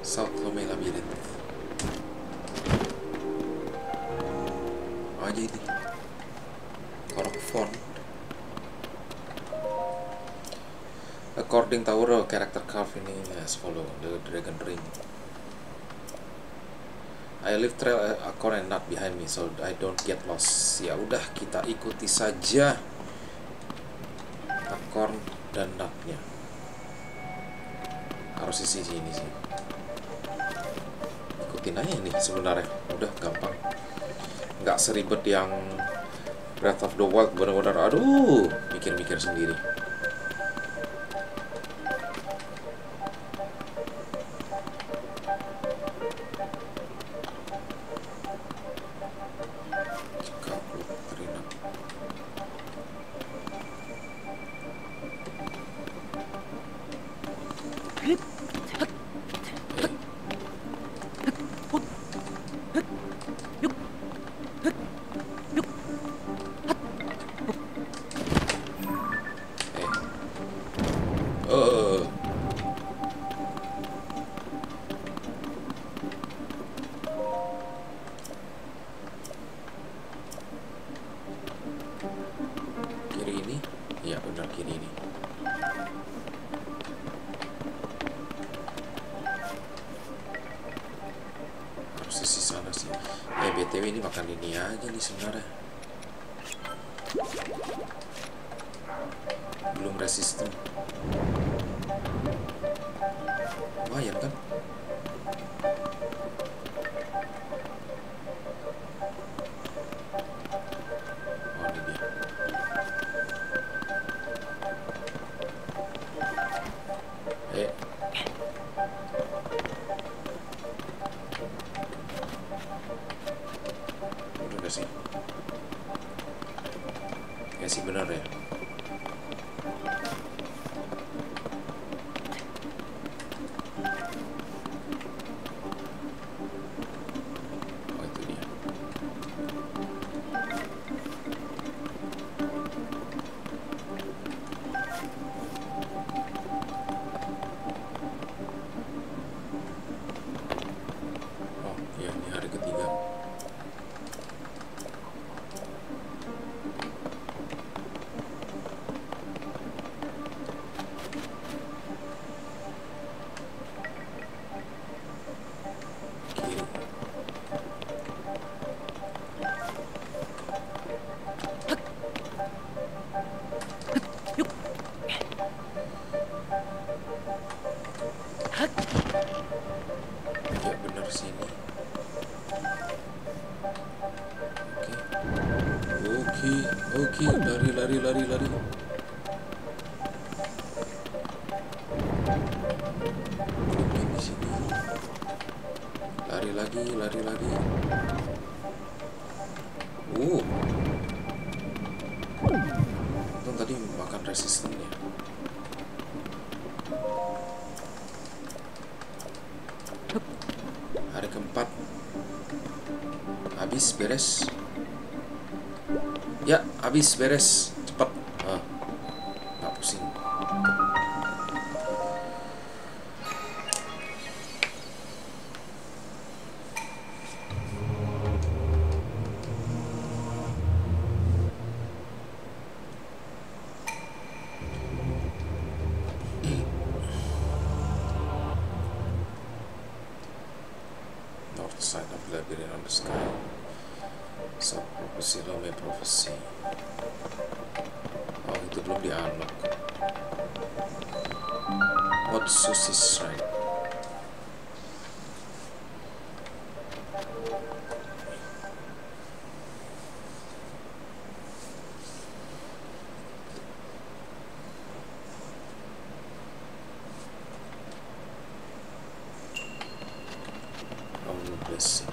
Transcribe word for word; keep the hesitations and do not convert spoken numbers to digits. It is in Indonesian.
South Lome Labyrinth. Apa aja ini? Korok font. According Tauro, character carved ini as follow the dragon ring. I leave trail acorn and nut behind me so I don't get lost. Ya udah, kita ikuti saja acorn dan nutnya. Harus isi sini sih. Ikutin aja nih sebenarnya. Udah gampang. Nggak seribet yang Breath of the Wild, benar-benar aduh mikir-mikir sendiri. B T W ini makan ini aja nih sebenarnya. Belum resisten. Lumayan kan? Oh ini dia. Eh. Sih. Ya sih benar ya. Oh itu dia. Oh ya ini hari ketiga. Ya bener sini. Oke, oke, oke, lari, lari, lari, lari. Mungkin di sini. Lari lagi, lari lagi. Uh, untung tadi makan resistennya. Hari keempat habis beres. Ya habis beres cepat. Ah, nggak pusing. Side of labyrinth on the sky. Sub prophecy, Lome prophecy. Oh itu belum di unlock. What Susie's shrine? Blessing.